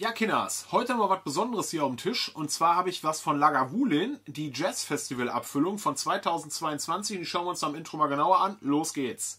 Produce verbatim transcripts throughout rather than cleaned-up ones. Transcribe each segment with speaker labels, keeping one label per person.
Speaker 1: Ja, Kinders, heute haben wir was Besonderes hier am Tisch. Und zwar habe ich was von Lagavulin, die Jazz-Festival-Abfüllung von zweitausendzweiundzwanzig. Die schauen wir uns am Intro mal genauer an. Los geht's!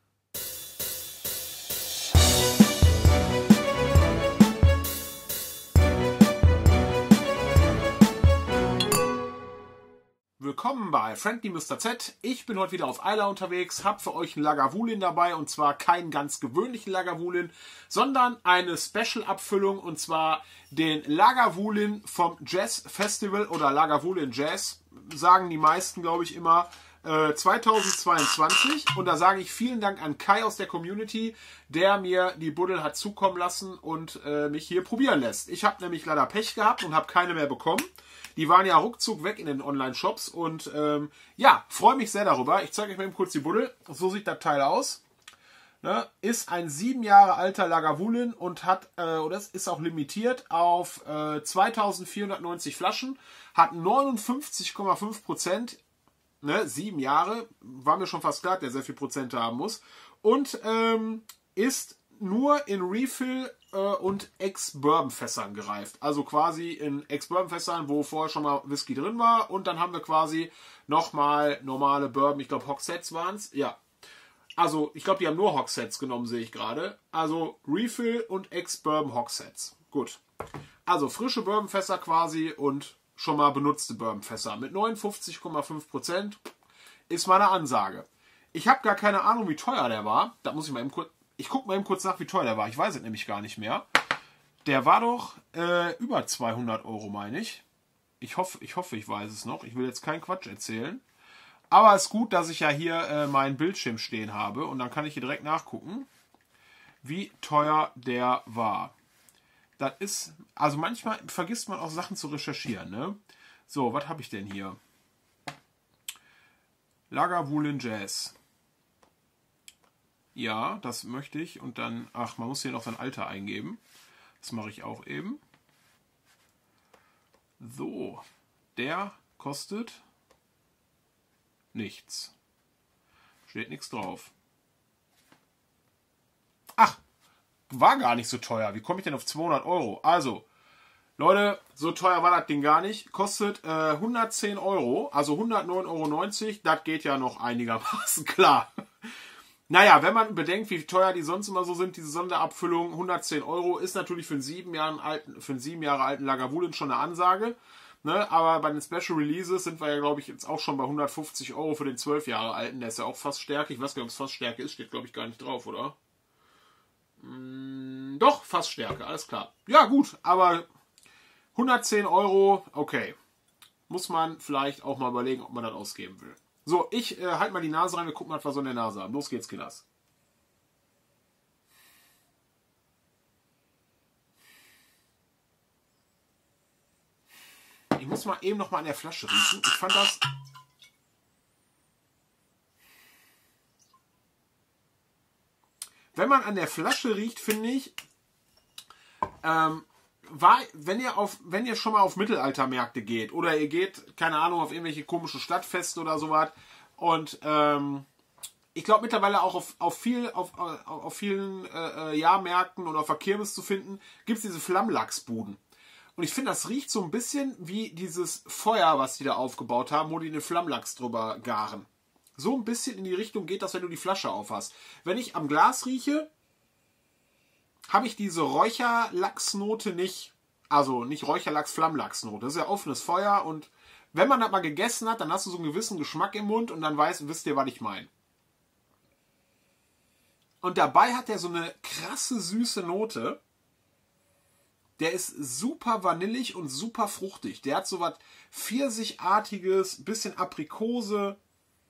Speaker 1: Willkommen bei Friendly Mister Z. Ich bin heute wieder auf Eila unterwegs, habe für euch einen Lagavulin dabei und zwar keinen ganz gewöhnlichen Lagavulin, sondern eine Special-Abfüllung und zwar den Lagavulin vom Jazz Festival oder Lagavulin Jazz, sagen die meisten, glaube ich, immer, äh, zweitausendzweiundzwanzig. Und da sage ich vielen Dank an Kai aus der Community, der mir die Buddel hat zukommen lassen und äh, mich hier probieren lässt. Ich habe nämlich leider Pech gehabt und habe keine mehr bekommen. Die waren ja ruckzuck weg in den Online-Shops und ähm, ja, freue mich sehr darüber. Ich zeige euch mal eben kurz die Buddel. So sieht das Teil aus. Ne? Ist ein sieben Jahre alter Lagavulin und hat, äh, oder es ist auch limitiert auf äh, zweitausendvierhundertneunzig Flaschen, hat neunundfünfzig Komma fünf Prozent, ne? sieben Jahre, war mir schon fast klar, der sehr viel Prozent haben muss. Und ähm, ist nur in Refill äh, und Ex-Bourbon-Fässern gereift. Also quasi in Ex-Bourbon-Fässern, wo vorher schon mal Whisky drin war. Und dann haben wir quasi nochmal normale Bourbon. Ich glaube, Hogsheads waren es. Ja. Also, ich glaube, die haben nur Hogsheads genommen, sehe ich gerade. Also, Refill und Ex-Bourbon Hogsheads. Gut. Also, frische Bourbon-Fässer quasi und schon mal benutzte Bourbon-Fässer. Mit neunundfünfzig Komma fünf Prozent ist meine Ansage. Ich habe gar keine Ahnung, wie teuer der war. Da muss ich mal eben kurz... Ich gucke mal eben kurz nach, wie teuer der war. Ich weiß es nämlich gar nicht mehr. Der war doch äh, über zweihundert Euro, meine ich. Ich hoffe, ich hoffe, ich weiß es noch. Ich will jetzt keinen Quatsch erzählen. Aber es ist gut, dass ich ja hier äh, meinen Bildschirm stehen habe. Und dann kann ich hier direkt nachgucken, wie teuer der war. Das ist, also manchmal vergisst man auch Sachen zu recherchieren, ne? So, was habe ich denn hier? Lagavulin Jazz. Ja, das möchte ich. Und dann, ach, man muss hier noch sein Alter eingeben. Das mache ich auch eben. So, der kostet nichts. Steht nichts drauf. Ach, war gar nicht so teuer. Wie komme ich denn auf zweihundert Euro? Also, Leute, so teuer war das Ding gar nicht. Kostet äh, hundertzehn Euro, also hundertneun Euro neunzig. Das geht ja noch einigermaßen klar. Naja, wenn man bedenkt, wie teuer die sonst immer so sind, diese Sonderabfüllung, hundertzehn Euro, ist natürlich für einen sieben Jahre alten, für einen sieben Jahre alten Lagavulin schon eine Ansage. Ne? Aber bei den Special Releases sind wir ja, glaube ich, jetzt auch schon bei hundertfünfzig Euro für den zwölf Jahre alten. Der ist ja auch fast Stärke. Ich weiß gar nicht, ob es fast Stärke ist, steht, glaube ich, gar nicht drauf, oder? Hm, doch, fast Stärke, alles klar. Ja, gut, aber hundertzehn Euro, okay. Muss man vielleicht auch mal überlegen, ob man das ausgeben will. So, ich äh, halte mal die Nase rein, wir gucken mal, was wir so in der Nase haben. Los geht's, Kinders. Ich muss mal eben noch mal an der Flasche riechen. Ich fand das... Wenn man an der Flasche riecht, finde ich... Ähm, war, wenn ihr auf, wenn ihr schon mal auf Mittelaltermärkte geht oder ihr geht, keine Ahnung, auf irgendwelche komische Stadtfeste oder sowas und ähm, ich glaube mittlerweile auch auf, auf, viel, auf, auf vielen äh, Jahrmärkten oder auf der Kirmes zu finden, gibt es diese Flammlachsbuden. Und ich finde, das riecht so ein bisschen wie dieses Feuer, was die da aufgebaut haben, wo die den Flammlachs drüber garen. So ein bisschen in die Richtung geht das, wenn du die Flasche aufhast. Wenn ich am Glas rieche, habe ich diese Räucherlachsnote nicht. Also nicht Räucherlachs-Flammlachsnote. Das ist ja offenes Feuer und wenn man das mal gegessen hat, dann hast du so einen gewissen Geschmack im Mund und dann weißt, wisst ihr, was ich meine. Und dabei hat er so eine krasse süße Note. Der ist super vanillig und super fruchtig. Der hat so was Pfirsichartiges, bisschen Aprikose.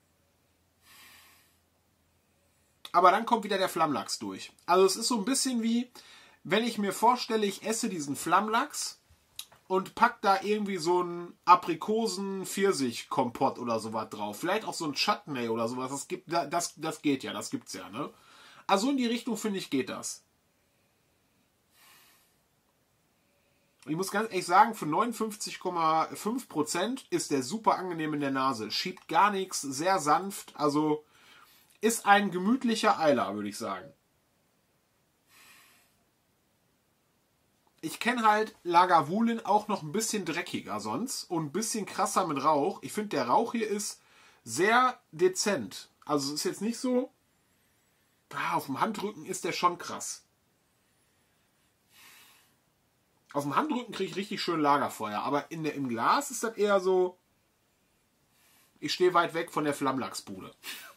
Speaker 1: Aber dann kommt wieder der Flammlachs durch. Also es ist so ein bisschen wie, wenn ich mir vorstelle, ich esse diesen Flammlachs und pack da irgendwie so einen Aprikosen-Pfirsich-Kompott oder sowas drauf. Vielleicht auch so ein Chutney oder sowas. Das, gibt, das, das geht ja, das gibt's ja, ne? Also in die Richtung, finde ich, geht das. Ich muss ganz ehrlich sagen, für neunundfünfzig Komma fünf Prozent ist der super angenehm in der Nase. Schiebt gar nichts, sehr sanft, also... Ist ein gemütlicher Eiler, würde ich sagen. ich kenne halt Lagavulin auch noch ein bisschen dreckiger sonst und ein bisschen krasser mit Rauch. Ich finde, der Rauch hier ist sehr dezent. Also es ist jetzt nicht so, ah, auf dem Handrücken ist der schon krass. Auf dem Handrücken kriege ich richtig schön Lagerfeuer, aber in der, im Glas ist das eher so, ich stehe weit weg von der Flammlachsbude.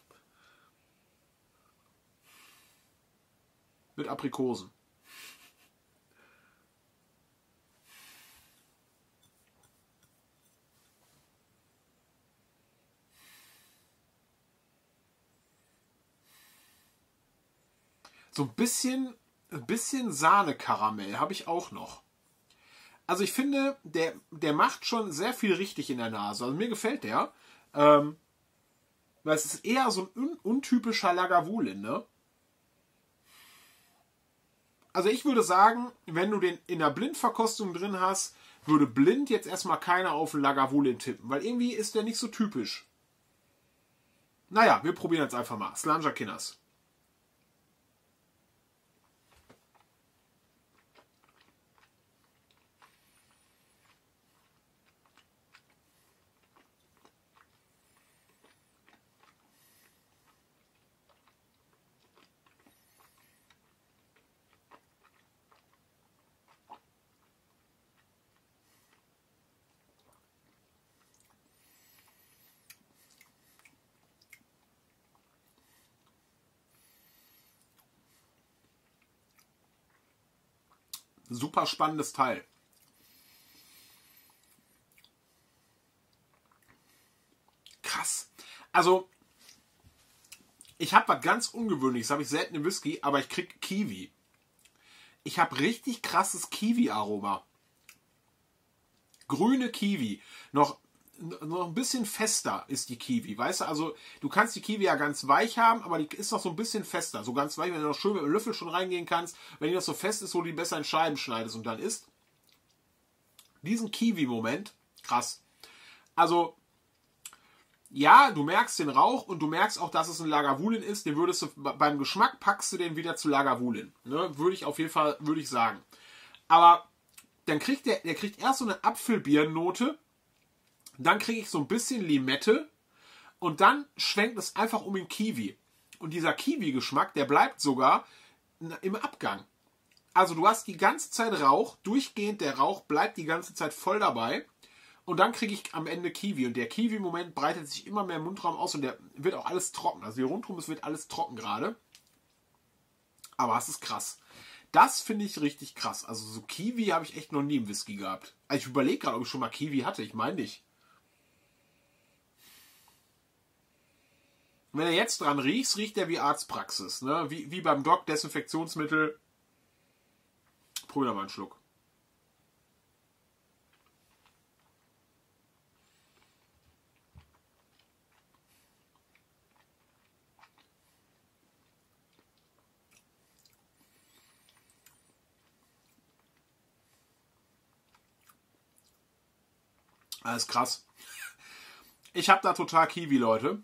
Speaker 1: Mit Aprikosen. So ein bisschen, ein bisschen Sahne-Karamell habe ich auch noch. Also ich finde, der, der macht schon sehr viel richtig in der Nase. Also mir gefällt der. Ähm, weil es ist eher so ein un untypischer Lagavulin, ne? Also ich würde sagen, wenn du den in der Blindverkostung drin hast, würde blind jetzt erstmal keiner auf den Lagavulin tippen. Weil irgendwie ist der nicht so typisch. Naja, wir probieren jetzt einfach mal. Slangerkinnas. Super spannendes Teil. Krass. Also, ich habe was ganz Ungewöhnliches, habe ich selten im Whisky, aber ich krieg Kiwi. Ich habe richtig krasses Kiwi-Aroma. Grüne Kiwi. Noch, noch ein bisschen fester ist die Kiwi. Weißt du, also du kannst die Kiwi ja ganz weich haben, aber die ist noch so ein bisschen fester. So ganz weich, wenn du noch schön mit dem Löffel schon reingehen kannst. Wenn die noch so fest ist, wo du die besser in Scheiben schneidest und dann isst. Diesen Kiwi-Moment, krass. Also, ja, du merkst den Rauch und du merkst auch, dass es ein Lagavulin ist. Den würdest du, beim Geschmack packst du den wieder zu Lagavulin. Ne? Würde ich auf jeden Fall, würde ich sagen. Aber dann kriegt der, der kriegt erst so eine Apfelbirnennote. Dann kriege ich so ein bisschen Limette. Und dann schwenkt es einfach um den Kiwi. Und dieser Kiwi-Geschmack, der bleibt sogar im Abgang. Also du hast die ganze Zeit Rauch, durchgehend der Rauch bleibt die ganze Zeit voll dabei. Und dann kriege ich am Ende Kiwi. Und der Kiwi-Moment breitet sich immer mehr im Mundraum aus und der wird auch alles trocken. Also hier rundherum, es wird alles trocken gerade. Aber es ist krass. Das finde ich richtig krass. Also so Kiwi habe ich echt noch nie im Whisky gehabt. Also ich überlege gerade, ob ich schon mal Kiwi hatte. Ich meine nicht. Wenn er jetzt dran riecht, riecht er wie Arztpraxis. Ne? Wie, wie beim Doc, Desinfektionsmittel. Probier mal einen Schluck. Alles krass. Ich habe da total Kiwi, Leute.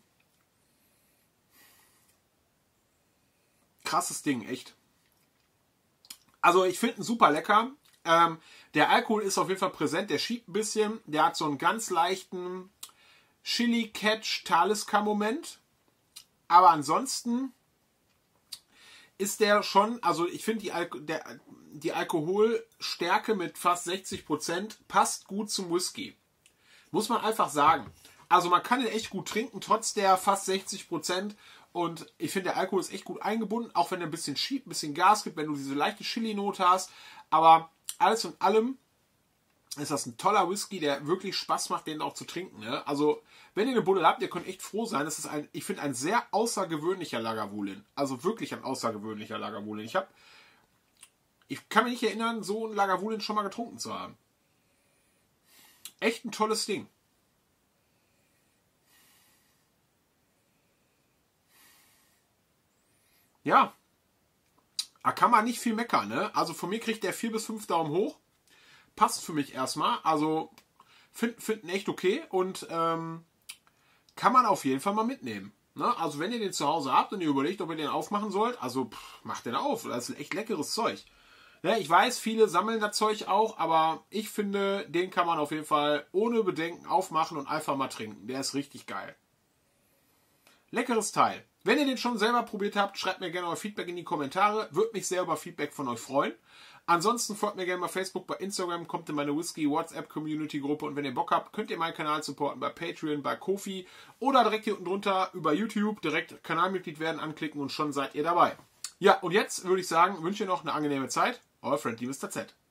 Speaker 1: Krasses Ding, echt. Also ich finde ihn super lecker. Ähm, der Alkohol ist auf jeden Fall präsent. Der schiebt ein bisschen. Der hat so einen ganz leichten Chili-Catch-Talisker-Moment. Aber ansonsten ist der schon, also ich finde die, Al der, die Alkoholstärke mit fast sechzig Prozent passt gut zum Whisky. Muss man einfach sagen. Also man kann den echt gut trinken, trotz der fast sechzig Prozent. Und ich finde, der Alkohol ist echt gut eingebunden, auch wenn er ein bisschen schiebt, ein bisschen Gas gibt, wenn du diese leichte Chili-Note hast. Aber alles in allem ist das ein toller Whisky, der wirklich Spaß macht, den auch zu trinken. Ne? Also, wenn ihr eine Buddel habt, ihr könnt echt froh sein. Das ist ein, ich finde, ein sehr außergewöhnlicher Lagavulin. Also wirklich ein außergewöhnlicher Lagavulin. Ich habe, ich kann mich nicht erinnern, so einen Lagavulin schon mal getrunken zu haben. Echt ein tolles Ding. Ja, da kann man nicht viel meckern, ne? Also von mir kriegt der vier bis fünf Daumen hoch. Passt für mich erstmal. Also finden find echt okay und ähm, kann man auf jeden Fall mal mitnehmen. Ne? Also wenn ihr den zu Hause habt und ihr überlegt, ob ihr den aufmachen sollt, also pff, macht den auf. Das ist echt leckeres Zeug. Ne, ich weiß, viele sammeln das Zeug auch, aber ich finde, den kann man auf jeden Fall ohne Bedenken aufmachen und einfach mal trinken. Der ist richtig geil. Leckeres Teil. Wenn ihr den schon selber probiert habt, schreibt mir gerne euer Feedback in die Kommentare. Würde mich sehr über Feedback von euch freuen. Ansonsten folgt mir gerne bei Facebook, bei Instagram, kommt in meine Whisky-WhatsApp-Community-Gruppe und wenn ihr Bock habt, könnt ihr meinen Kanal supporten bei Patreon, bei Ko-fi oder direkt hier unten drunter über YouTube, direkt Kanalmitglied werden, anklicken und schon seid ihr dabei. Ja, und jetzt würde ich sagen, wünsche ich noch eine angenehme Zeit. Euer Friendly Mister Z.